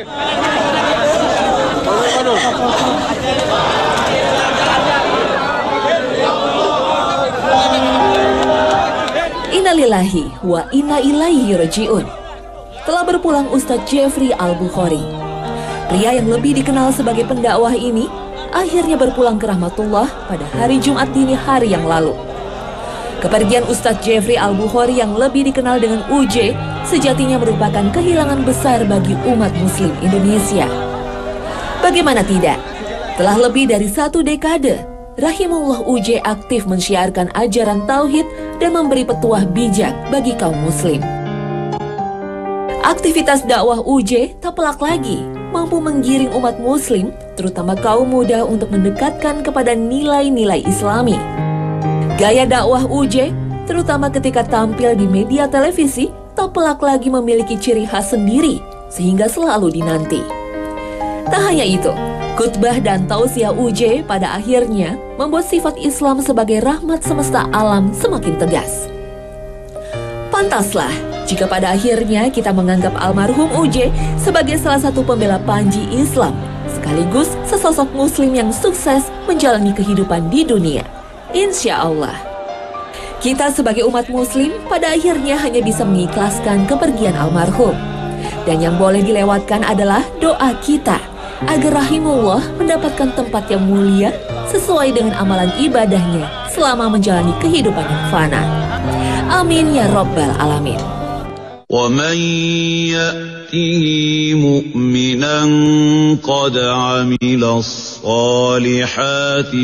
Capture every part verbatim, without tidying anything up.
Innalillahi wa inna ilaihi raji'un. Telah berpulang Ustadz Jeffrey Al-Bukhari. Pria yang lebih dikenal sebagai pendakwah ini akhirnya berpulang ke rahmatullah pada hari Jumat dini hari yang lalu. Kepergian Ustadz Jeffrey Al-Bukhari yang lebih dikenal dengan U J sejatinya merupakan kehilangan besar bagi umat muslim Indonesia. Bagaimana tidak? Telah lebih dari satu dekade, rahimahullah U J aktif mensyiarkan ajaran tauhid dan memberi petuah bijak bagi kaum muslim. Aktivitas dakwah U J tak pelak lagi, mampu menggiring umat muslim, terutama kaum muda untuk mendekatkan kepada nilai-nilai Islami. Gaya dakwah U J, terutama ketika tampil di media televisi, tak pelak lagi memiliki ciri khas sendiri, sehingga selalu dinanti. Tak hanya itu, khutbah dan tausiah U J pada akhirnya membuat sifat Islam sebagai rahmat semesta alam semakin tegas. Pantaslah jika pada akhirnya kita menganggap almarhum U J sebagai salah satu pembela panji Islam, sekaligus sesosok muslim yang sukses menjalani kehidupan di dunia. Insya Allah, kita sebagai umat muslim pada akhirnya hanya bisa mengikhlaskan kepergian almarhum. Dan yang boleh dilewatkan adalah doa kita agar rahimullah mendapatkan tempat yang mulia sesuai dengan amalan ibadahnya selama menjalani kehidupan yang fana. Amin ya Rabbal Alamin. وَمَنْ يَأْتِهِ مُؤْمِنًا قَدْ عَمِلَ الصَّالِحَاتِ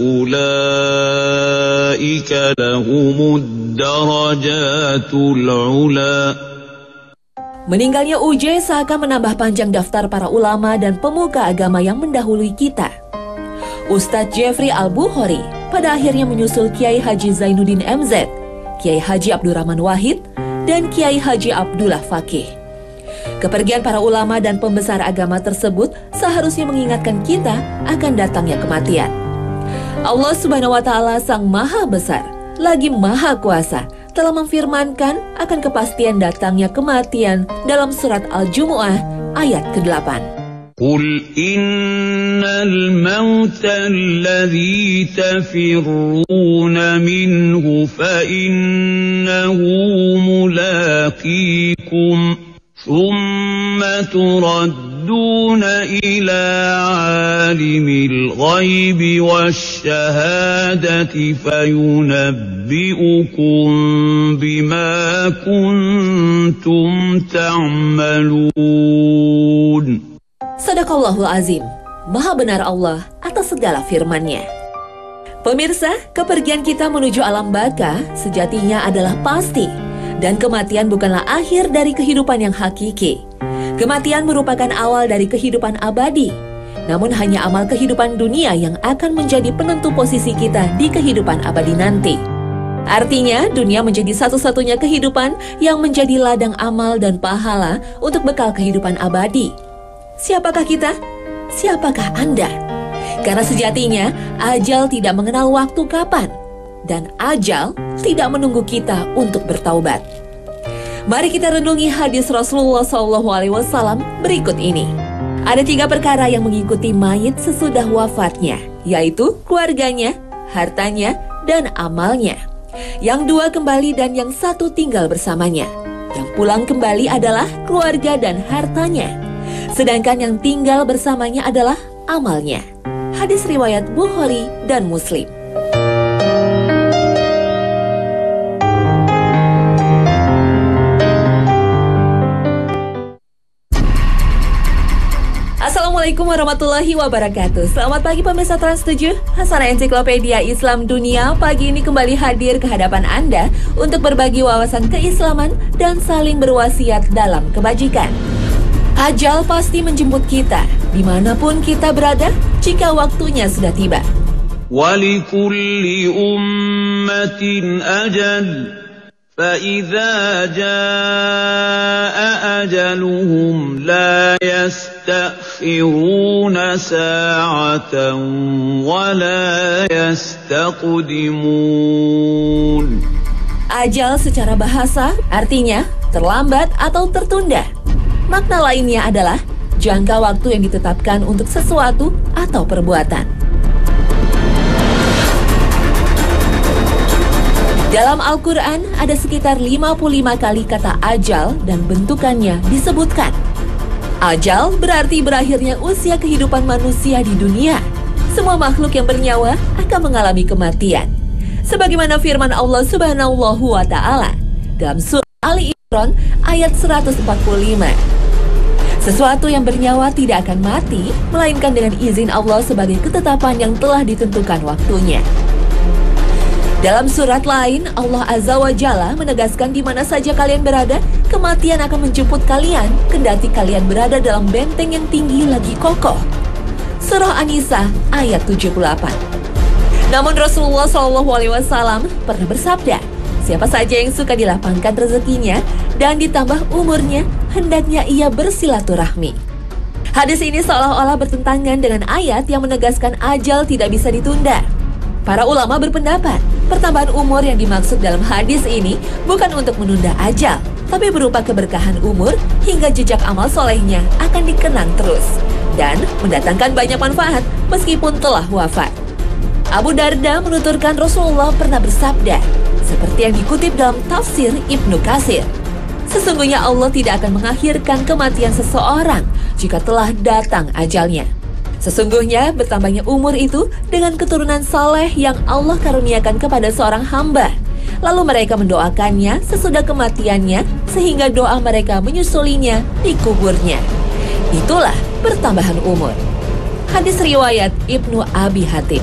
فَأُولَئِكَ لَهُمُ الدَّرَجَاتُ الْعُلَى. Meninggalnya U J seakan menambah panjang daftar para ulama dan pemuka agama yang mendahului kita. Ustadz Jeffrey Al-Bukhari pada akhirnya menyusul Kiai Haji Zainuddin M Z, Kiai Haji Abdurrahman Wahid, dan Kiai Haji Abdullah Fakih. Kepergian para ulama dan pembesar agama tersebut seharusnya mengingatkan kita akan datangnya kematian. Allah Subhanahu wa Ta'ala Sang Maha Besar, lagi Maha Kuasa, telah memfirmankan akan kepastian datangnya kematian dalam surat Al-Jumu'ah ayat kedelapan. قُلْ إِنَّ الْمَوْتَ الَّذِي تَفِرُّونَ مِنْهُ فَإِنَّهُ مُلَاقِيكُمْ ثُمَّ تُرَدُّونَ إِلَى عَالِمِ الْغَيْبِ وَالشَّهَادَةِ فَيُنَبِّئُكُم بِمَا كُنتُمْ تَعْمَلُونَ. Sadaqallahul Azim, Maha benar Allah atas segala firman-Nya. Pemirsa, kepergian kita menuju alam baka sejatinya adalah pasti, dan kematian bukanlah akhir dari kehidupan yang hakiki. Kematian merupakan awal dari kehidupan abadi, namun hanya amal kehidupan dunia yang akan menjadi penentu posisi kita di kehidupan abadi nanti. Artinya, dunia menjadi satu-satunya kehidupan yang menjadi ladang amal dan pahala untuk bekal kehidupan abadi. Siapakah kita? Siapakah Anda? Karena sejatinya, ajal tidak mengenal waktu kapan, dan ajal tidak menunggu kita untuk bertaubat. Mari kita renungi hadis Rasulullah shallallahu alaihi wasallam berikut ini. Ada tiga perkara yang mengikuti mayit sesudah wafatnya, yaitu keluarganya, hartanya, dan amalnya. Yang dua kembali dan yang satu tinggal bersamanya. Yang pulang kembali adalah keluarga dan hartanya, sedangkan yang tinggal bersamanya adalah amalnya. Hadis riwayat Bukhari dan Muslim. Assalamualaikum warahmatullahi wabarakatuh. Selamat pagi pemirsa Trans tujuh. Hasanah Ensiklopedia Islam Dunia pagi ini kembali hadir ke hadapan Anda untuk berbagi wawasan keislaman dan saling berwasiat dalam kebajikan. Ajal pasti menjemput kita, dimanapun kita berada, jika waktunya sudah tiba. وَلِكُلِّ أُمَّةٍ أَجَلٌ فَإِذَا جَاءَ أَجَلُهُمْ لَا يَسْتَأْخِرُونَ سَاعَةً وَلَا يَسْتَقْدِمُونَ. Ajal secara bahasa artinya terlambat atau tertunda. Makna lainnya adalah jangka waktu yang ditetapkan untuk sesuatu atau perbuatan. Dalam Al-Quran ada sekitar lima puluh lima kali kata ajal dan bentukannya disebutkan. Ajal berarti berakhirnya usia kehidupan manusia di dunia. Semua makhluk yang bernyawa akan mengalami kematian. Sebagaimana firman Allah Subhanahu wa Ta'ala dalam surah Ali Imran ayat seratus empat puluh lima. Sesuatu yang bernyawa tidak akan mati, melainkan dengan izin Allah sebagai ketetapan yang telah ditentukan waktunya. Dalam surat lain, Allah Azza wa Jalla menegaskan di mana saja kalian berada, kematian akan menjemput kalian, kendati kalian berada dalam benteng yang tinggi lagi kokoh. Surah An-Nisa ayat tujuh puluh delapan. Namun Rasulullah shallallahu alaihi wasallam pernah bersabda, siapa saja yang suka dilapangkan rezekinya dan ditambah umurnya, hendaknya ia bersilaturahmi. Hadis ini seolah-olah bertentangan dengan ayat yang menegaskan ajal tidak bisa ditunda. Para ulama berpendapat, pertambahan umur yang dimaksud dalam hadis ini bukan untuk menunda ajal, tapi berupa keberkahan umur hingga jejak amal solehnya akan dikenang terus dan mendatangkan banyak manfaat meskipun telah wafat. Abu Darda menuturkan Rasulullah pernah bersabda, seperti yang dikutip dalam tafsir Ibnu Katsir, sesungguhnya Allah tidak akan mengakhirkan kematian seseorang jika telah datang ajalnya. Sesungguhnya bertambahnya umur itu dengan keturunan saleh yang Allah karuniakan kepada seorang hamba. Lalu mereka mendoakannya sesudah kematiannya sehingga doa mereka menyusulinya di kuburnya. Itulah pertambahan umur. Hadis riwayat Ibnu Abi Hatim.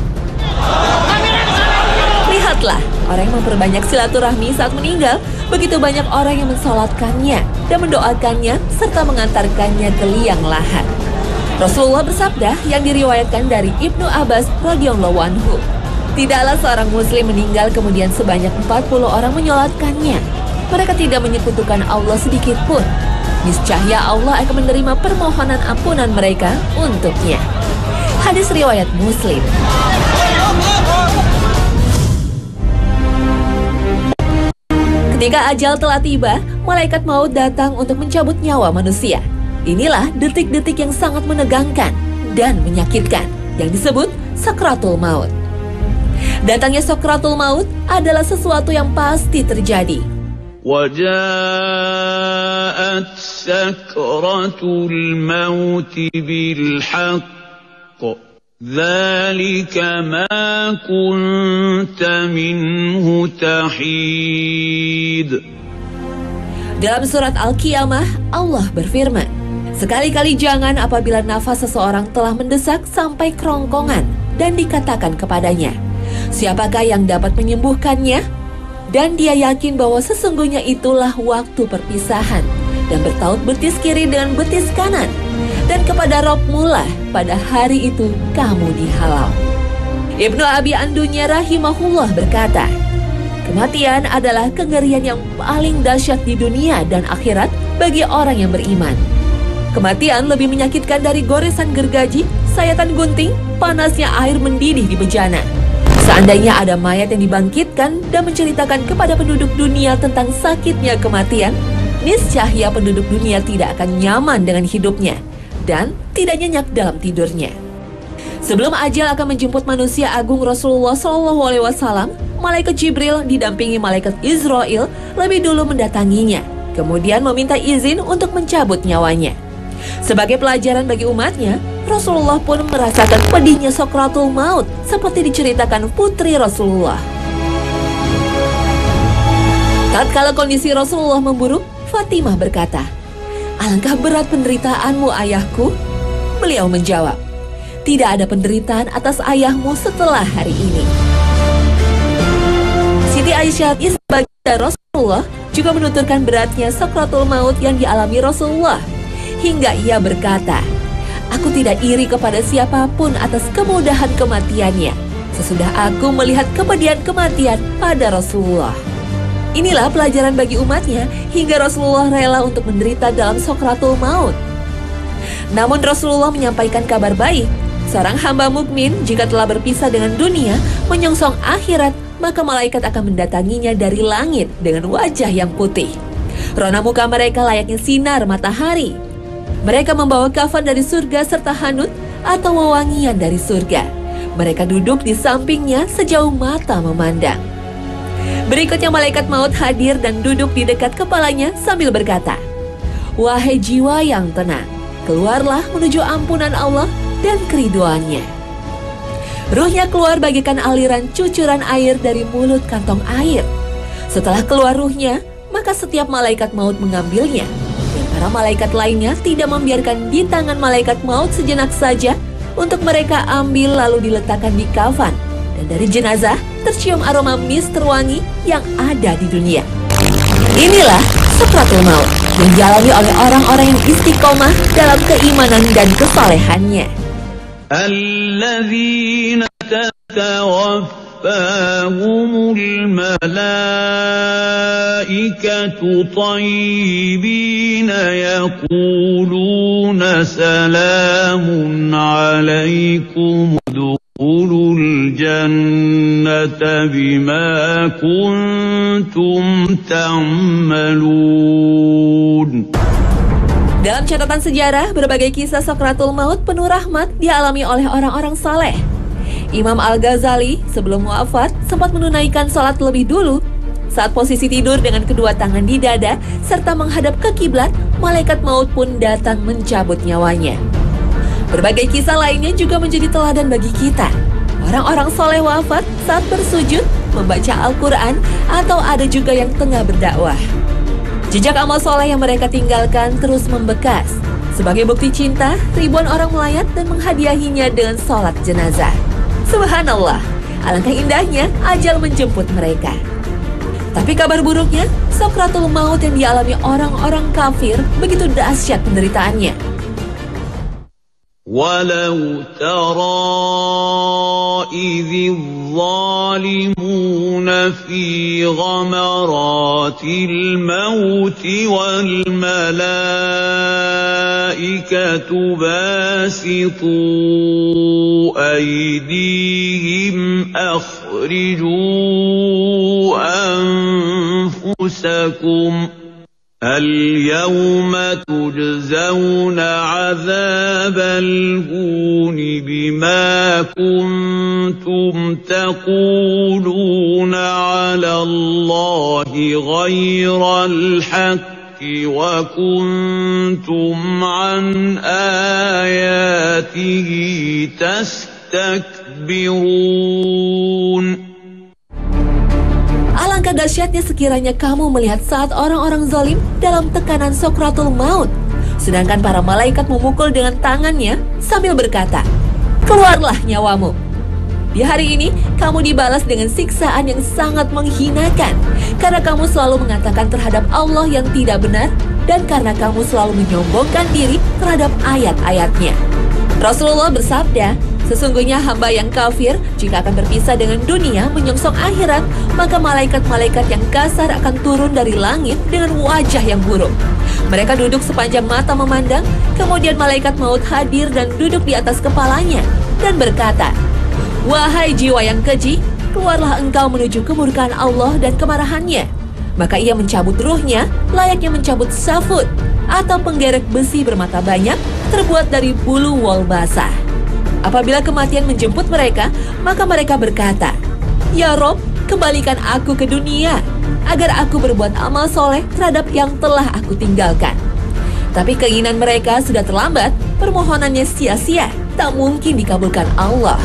Lihatlah, orang yang memperbanyak silaturahmi saat meninggal, begitu banyak orang yang mensolatkannya dan mendoakannya serta mengantarkannya ke liang lahat. Rasulullah bersabda yang diriwayatkan dari Ibnu Abbas radhiyallahu anhu, tidaklah seorang muslim meninggal kemudian sebanyak empat puluh orang menyolatkannya. Mereka tidak menyekutukan Allah sedikit pun. Niscaya Allah akan menerima permohonan ampunan mereka untuknya. Hadis riwayat Muslim. Ketika ajal telah tiba, malaikat maut datang untuk mencabut nyawa manusia. Inilah detik-detik yang sangat menegangkan dan menyakitkan yang disebut sakratul maut. Datangnya sakratul maut adalah sesuatu yang pasti terjadi. وَجَاءَتْ سَكْرَةُ الْمَوْتِ بِالْحَقِّ ذَلِكَ مَا كُنْتَ مِنْهُ تَحِيدُ. Dalam surat Al-Qiyamah, Allah berfirman, sekali-kali jangan apabila nafas seseorang telah mendesak sampai kerongkongan dan dikatakan kepadanya, siapakah yang dapat menyembuhkannya? Dan dia yakin bahwa sesungguhnya itulah waktu perpisahan dan bertaut betis kiri dengan betis kanan. Dan kepada Rabb-Mu lah pada hari itu kamu dihalau. Ibnu Abi Andunya rahimahullah berkata, kematian adalah kengerian yang paling dahsyat di dunia dan akhirat bagi orang yang beriman. Kematian lebih menyakitkan dari goresan gergaji, sayatan gunting, panasnya air mendidih di bejana. Seandainya ada mayat yang dibangkitkan dan menceritakan kepada penduduk dunia tentang sakitnya kematian, niscaya penduduk dunia tidak akan nyaman dengan hidupnya dan tidak nyenyak dalam tidurnya. Sebelum ajal akan menjemput manusia agung Rasulullah shallallahu alaihi wasallam, malaikat Jibril didampingi malaikat Israel lebih dulu mendatanginya, kemudian meminta izin untuk mencabut nyawanya. Sebagai pelajaran bagi umatnya, Rasulullah pun merasakan pedihnya sakratul maut seperti diceritakan putri Rasulullah. Tatkala kondisi Rasulullah memburuk, Fatimah berkata, alangkah berat penderitaanmu ayahku. Beliau menjawab, tidak ada penderitaan atas ayahmu setelah hari ini. Siti Aisyah istri Rasulullah juga menuturkan beratnya sakratul maut yang dialami Rasulullah. Hingga ia berkata, aku tidak iri kepada siapapun atas kemudahan kematiannya sesudah aku melihat kepedihan kematian pada Rasulullah. Inilah pelajaran bagi umatnya hingga Rasulullah rela untuk menderita dalam sakratul maut. Namun Rasulullah menyampaikan kabar baik. Seorang hamba mukmin jika telah berpisah dengan dunia, menyongsong akhirat, maka malaikat akan mendatanginya dari langit dengan wajah yang putih. Rona muka mereka layaknya sinar matahari. Mereka membawa kafan dari surga serta hanut atau wewangian dari surga. Mereka duduk di sampingnya sejauh mata memandang. Berikutnya malaikat maut hadir dan duduk di dekat kepalanya sambil berkata, "Wahai jiwa yang tenang, keluarlah menuju ampunan Allah dan keriduannya." Ruhnya keluar bagaikan aliran cucuran air dari mulut kantong air. Setelah keluar ruhnya, maka setiap malaikat maut mengambilnya. Dan para malaikat lainnya tidak membiarkan di tangan malaikat maut sejenak saja untuk mereka ambil lalu diletakkan di kafan. Dan dari jenazah tercium aroma mis terwangi yang ada di dunia. Inilah sakratul maut yang dialami oleh orang-orang yang istiqomah dalam keimanan dan kesalehannya. Alladzina tatawaffahumul malaikatu tayyibina yaquluna salamun alaikum udkhulul jannata bima kuntum ta'malun. Dalam catatan sejarah, berbagai kisah sakratul maut penuh rahmat dialami oleh orang-orang saleh. Imam Al-Ghazali sebelum wafat sempat menunaikan sholat lebih dulu. Saat posisi tidur dengan kedua tangan di dada serta menghadap ke kiblat, malaikat maut pun datang mencabut nyawanya. Berbagai kisah lainnya juga menjadi teladan bagi kita. Orang-orang soleh wafat saat bersujud, membaca Al-Quran, atau ada juga yang tengah berdakwah. Jejak amal soleh yang mereka tinggalkan terus membekas. Sebagai bukti cinta, ribuan orang melayat dan menghadiahinya dengan sholat jenazah. Subhanallah, alangkah indahnya ajal menjemput mereka. Tapi kabar buruknya, sakratul maut yang dialami orang-orang kafir begitu dahsyat penderitaannya. Walau tara idh zalimuna fi ghamaratil maut wal malaikatu basitu aydihim akhriju anfusakum اليوم تجزون عذاب الهون بما كنتم تقولون على الله غير الحق وكنتم عن آياته تستكبرون. Alangkah dahsyatnya sekiranya kamu melihat saat orang-orang zalim dalam tekanan sakratul maut, sedangkan para malaikat memukul dengan tangannya sambil berkata, "Keluarlah nyawamu." Di hari ini, kamu dibalas dengan siksaan yang sangat menghinakan, karena kamu selalu mengatakan terhadap Allah yang tidak benar, dan karena kamu selalu menyombongkan diri terhadap ayat-ayatnya. Rasulullah bersabda, sesungguhnya hamba yang kafir jika akan berpisah dengan dunia menyongsong akhirat, maka malaikat-malaikat yang kasar akan turun dari langit dengan wajah yang buruk. Mereka duduk sepanjang mata memandang, kemudian malaikat maut hadir dan duduk di atas kepalanya dan berkata, "Wahai jiwa yang keji, keluarlah engkau menuju kemurkaan Allah dan kemarahannya." Maka ia mencabut ruhnya layaknya mencabut safut atau penggerek besi bermata banyak terbuat dari bulu wol basah. Apabila kematian menjemput mereka, maka mereka berkata, "Ya Rob, kembalikan aku ke dunia, agar aku berbuat amal soleh terhadap yang telah aku tinggalkan." Tapi keinginan mereka sudah terlambat, permohonannya sia-sia, tak mungkin dikabulkan Allah.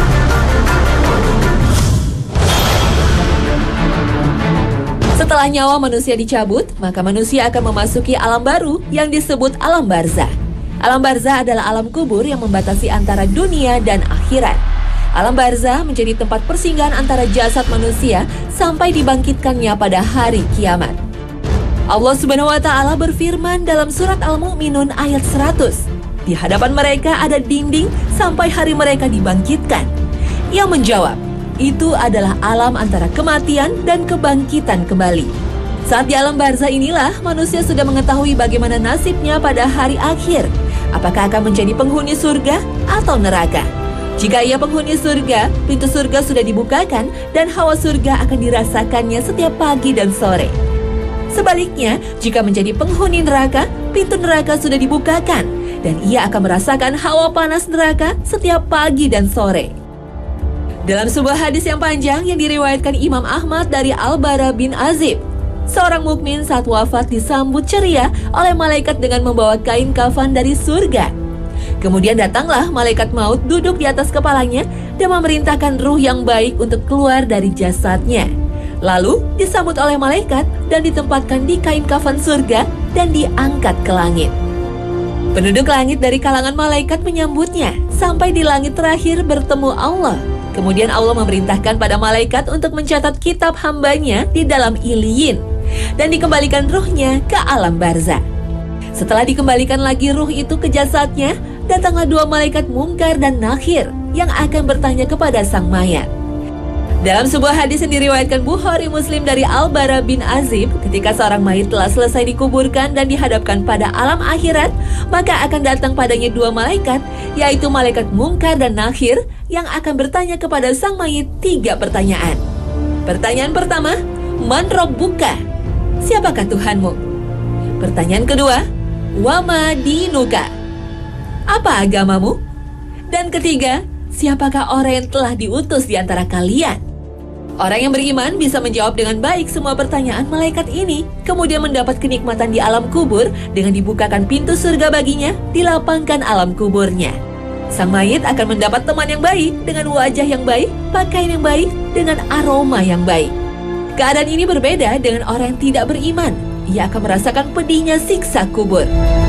Setelah nyawa manusia dicabut, maka manusia akan memasuki alam baru yang disebut alam barzah. Alam barzah adalah alam kubur yang membatasi antara dunia dan akhirat. Alam barzah menjadi tempat persinggahan antara jasad manusia sampai dibangkitkannya pada hari kiamat. Allah Subhanahu wa Ta'ala berfirman dalam surat Al-Mu'minun ayat seratus. Di hadapan mereka ada dinding sampai hari mereka dibangkitkan. Ia menjawab, itu adalah alam antara kematian dan kebangkitan kembali. Saat di alam barzah inilah manusia sudah mengetahui bagaimana nasibnya pada hari akhir. Apakah akan menjadi penghuni surga atau neraka? Jika ia penghuni surga, pintu surga sudah dibukakan dan hawa surga akan dirasakannya setiap pagi dan sore. Sebaliknya, jika menjadi penghuni neraka, pintu neraka sudah dibukakan dan ia akan merasakan hawa panas neraka setiap pagi dan sore. Dalam sebuah hadis yang panjang yang diriwayatkan Imam Ahmad dari Al-Bara bin Azib, seorang mukmin saat wafat disambut ceria oleh malaikat dengan membawa kain kafan dari surga. Kemudian datanglah malaikat maut duduk di atas kepalanya dan memerintahkan ruh yang baik untuk keluar dari jasadnya. Lalu disambut oleh malaikat dan ditempatkan di kain kafan surga dan diangkat ke langit. Penduduk langit dari kalangan malaikat menyambutnya sampai di langit terakhir bertemu Allah. Kemudian Allah memerintahkan pada malaikat untuk mencatat kitab hambanya di dalam Iliyin dan dikembalikan ruhnya ke alam barzah. Setelah dikembalikan lagi ruh itu ke jasadnya, datanglah dua malaikat Munkar dan Nakhir yang akan bertanya kepada sang mayat. Dalam sebuah hadis yang diriwayatkan Bukhari Muslim dari Al-Bara bin Azib, ketika seorang mayit telah selesai dikuburkan dan dihadapkan pada alam akhirat, maka akan datang padanya dua malaikat, yaitu malaikat Munkar dan Nakhir, yang akan bertanya kepada sang mayit tiga pertanyaan. Pertanyaan pertama, Man Rabbuka? Siapakah Tuhanmu? Pertanyaan kedua, Wama dinuka? Apa agamamu? Dan ketiga, siapakah orang yang telah diutus di antara kalian? Orang yang beriman bisa menjawab dengan baik semua pertanyaan malaikat ini, kemudian mendapat kenikmatan di alam kubur dengan dibukakan pintu surga baginya, dilapangkan alam kuburnya. Sang mayit akan mendapat teman yang baik, dengan wajah yang baik, pakaian yang baik, dengan aroma yang baik. Keadaan ini berbeda dengan orang yang tidak beriman. Ia akan merasakan pedihnya siksa kubur.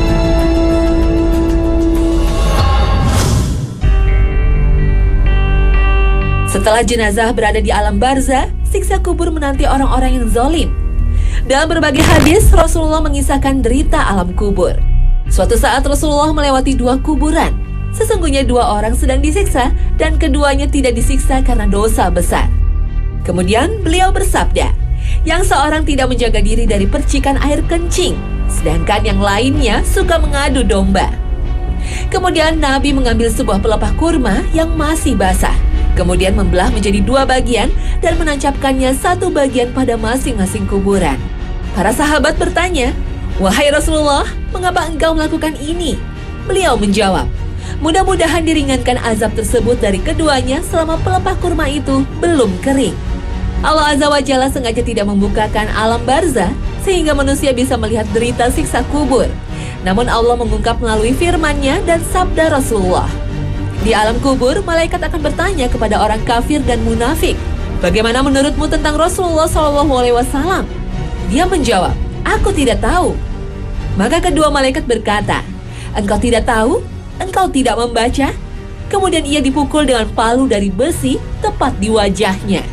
Setelah jenazah berada di alam barzah, siksa kubur menanti orang-orang yang zalim. Dalam berbagai hadis, Rasulullah mengisahkan derita alam kubur. Suatu saat Rasulullah melewati dua kuburan. Sesungguhnya dua orang sedang disiksa dan keduanya tidak disiksa karena dosa besar. Kemudian beliau bersabda, yang seorang tidak menjaga diri dari percikan air kencing, sedangkan yang lainnya suka mengadu domba. Kemudian Nabi mengambil sebuah pelepah kurma yang masih basah, kemudian membelah menjadi dua bagian dan menancapkannya satu bagian pada masing-masing kuburan. Para sahabat bertanya, "Wahai Rasulullah, mengapa engkau melakukan ini?" Beliau menjawab, mudah-mudahan diringankan azab tersebut dari keduanya selama pelepah kurma itu belum kering. Allah Azza wa Jalla sengaja tidak membukakan alam barzah sehingga manusia bisa melihat derita siksa kubur. Namun Allah mengungkap melalui firman-Nya dan sabda Rasulullah. Di alam kubur, malaikat akan bertanya kepada orang kafir dan munafik, "Bagaimana menurutmu tentang Rasulullah shallallahu alaihi wasallam?" Dia menjawab, "Aku tidak tahu." Maka kedua malaikat berkata, "Engkau tidak tahu? Engkau tidak membaca?" Kemudian ia dipukul dengan palu dari besi tepat di wajahnya.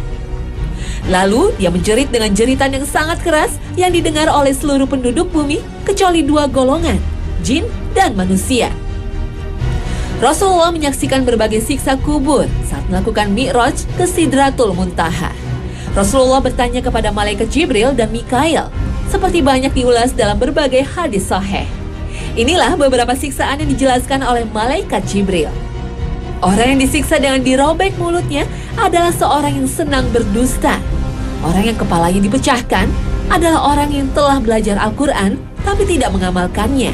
Lalu dia menjerit dengan jeritan yang sangat keras yang didengar oleh seluruh penduduk bumi kecuali dua golongan, jin dan manusia. Rasulullah menyaksikan berbagai siksa kubur saat melakukan Mi'raj ke Sidratul Muntaha. Rasulullah bertanya kepada malaikat Jibril dan Mikail, seperti banyak diulas dalam berbagai hadis sahih. Inilah beberapa siksaan yang dijelaskan oleh malaikat Jibril. Orang yang disiksa dengan dirobek mulutnya adalah seorang yang senang berdusta. Orang yang kepalanya dipecahkan adalah orang yang telah belajar Al-Quran tapi tidak mengamalkannya.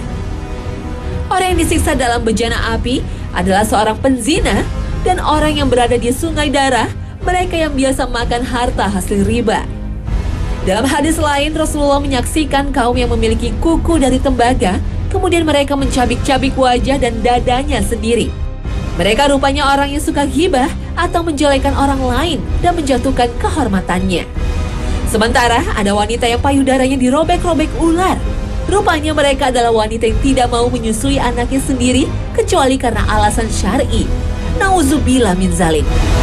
Orang yang disiksa dalam bejana api adalah seorang penzina, dan orang yang berada di sungai darah, mereka yang biasa makan harta hasil riba. Dalam hadis lain, Rasulullah menyaksikan kaum yang memiliki kuku dari tembaga, kemudian mereka mencabik-cabik wajah dan dadanya sendiri. Mereka rupanya orang yang suka ghibah atau menjelekan orang lain dan menjatuhkan kehormatannya. Sementara ada wanita yang payudaranya dirobek-robek ular. Rupanya mereka adalah wanita yang tidak mau menyusui anaknya sendiri kecuali karena alasan syar'i. Nauzubillah min zalik.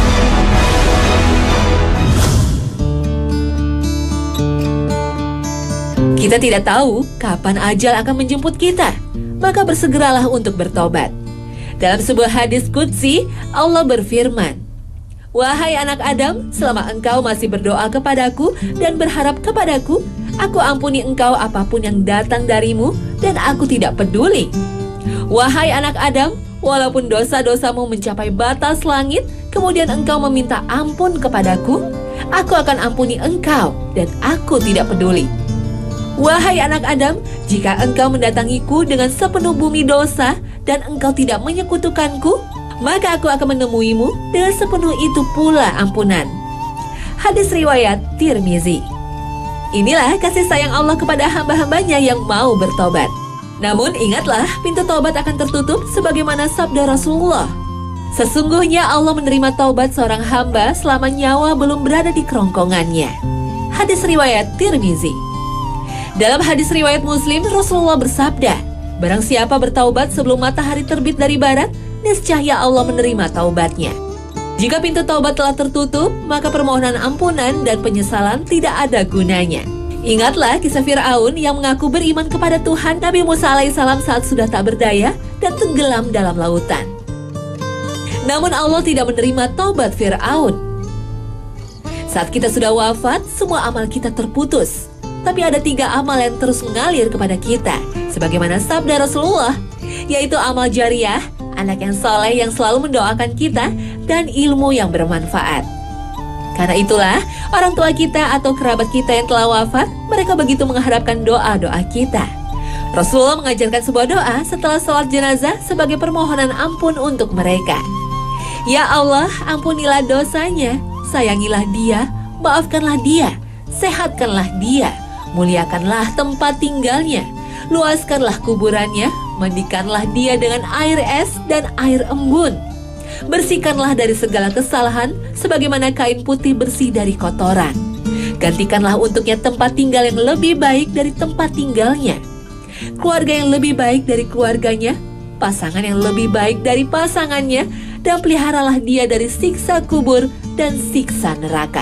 Kita tidak tahu kapan ajal akan menjemput kita, maka bersegeralah untuk bertobat. Dalam sebuah hadis qudsi, Allah berfirman, "Wahai anak Adam, selama engkau masih berdoa kepadaku dan berharap kepadaku, aku ampuni engkau apapun yang datang darimu dan aku tidak peduli. Wahai anak Adam, walaupun dosa-dosamu mencapai batas langit, kemudian engkau meminta ampun kepadaku, aku akan ampuni engkau dan aku tidak peduli." Wahai anak Adam, jika engkau mendatangiku dengan sepenuh bumi dosa dan engkau tidak menyekutukanku, maka aku akan menemuimu dengan sepenuh itu pula ampunan. Hadis riwayat Tirmizi. Inilah kasih sayang Allah kepada hamba-hambanya yang mau bertobat. Namun ingatlah, pintu taubat akan tertutup sebagaimana sabda Rasulullah. Sesungguhnya Allah menerima taubat seorang hamba selama nyawa belum berada di kerongkongannya. Hadis riwayat Tirmizi. Dalam hadis riwayat Muslim, Rasulullah bersabda, barang siapa bertaubat sebelum matahari terbit dari barat, niscaya Allah menerima taubatnya. Jika pintu taubat telah tertutup, maka permohonan ampunan dan penyesalan tidak ada gunanya. Ingatlah kisah Fir'aun yang mengaku beriman kepada Tuhan Nabi Musa alaihissalam saat sudah tak berdaya dan tenggelam dalam lautan. Namun Allah tidak menerima taubat Fir'aun. Saat kita sudah wafat, semua amal kita terputus. Tapi ada tiga amal yang terus mengalir kepada kita, sebagaimana sabda Rasulullah, yaitu amal jariah, anak yang soleh yang selalu mendoakan kita, dan ilmu yang bermanfaat. Karena itulah, orang tua kita atau kerabat kita yang telah wafat, mereka begitu mengharapkan doa-doa kita. Rasulullah mengajarkan sebuah doa setelah sholat jenazah sebagai permohonan ampun untuk mereka. Ya Allah, ampunilah dosanya, sayangilah dia, maafkanlah dia, sehatkanlah dia, muliakanlah tempat tinggalnya, luaskanlah kuburannya, mandikanlah dia dengan air es dan air embun. Bersihkanlah dari segala kesalahan, sebagaimana kain putih bersih dari kotoran. Gantikanlah untuknya tempat tinggal yang lebih baik dari tempat tinggalnya, keluarga yang lebih baik dari keluarganya, pasangan yang lebih baik dari pasangannya, dan peliharalah dia dari siksa kubur dan siksa neraka.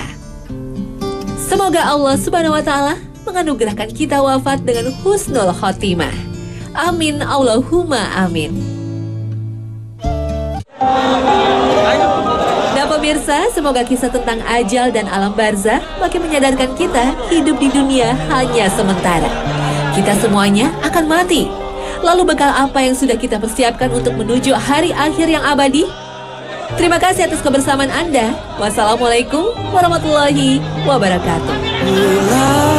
Semoga Allah Subhanahu wa Ta'ala menganugerahkan kita wafat dengan husnul khotimah. Amin Allahumma amin. Nah pemirsa, semoga kisah tentang ajal dan alam barzah makin menyadarkan kita hidup di dunia hanya sementara. Kita semuanya akan mati. Lalu bekal apa yang sudah kita persiapkan untuk menuju hari akhir yang abadi? Terima kasih atas kebersamaan Anda. Wassalamualaikum warahmatullahi wabarakatuh.